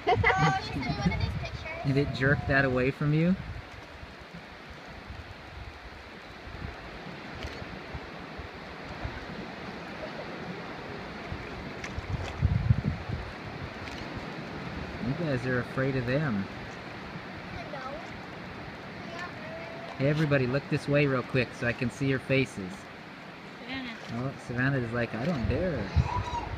And it jerked that away from you? You guys are afraid of them. Hey everybody, look this way real quick so I can see your faces. Savannah. Oh, Savannah is like, I don't dare.